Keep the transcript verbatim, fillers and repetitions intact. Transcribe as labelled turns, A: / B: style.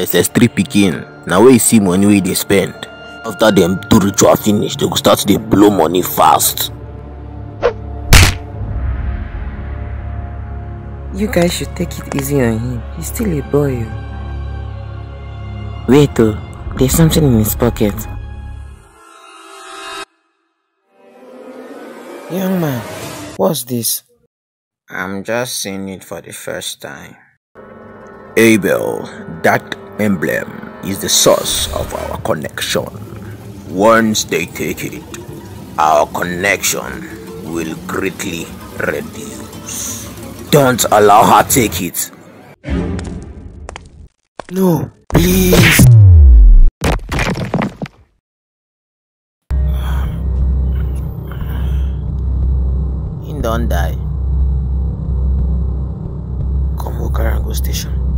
A: S S three pikin. Now where you see money where they spend. After them do ritual finish, they go start to blow money fast.
B: You guys should take it easy on him. He's still a boy. Wait though, there's something in his pocket. Young man, what's this?
A: I'm just seeing it for the first time. Abel, that emblem is the source of our connection. Once they take it, our connection will greatly reduce. Don't allow her take it. No, please. He don't die. Come, we'll carry and go station.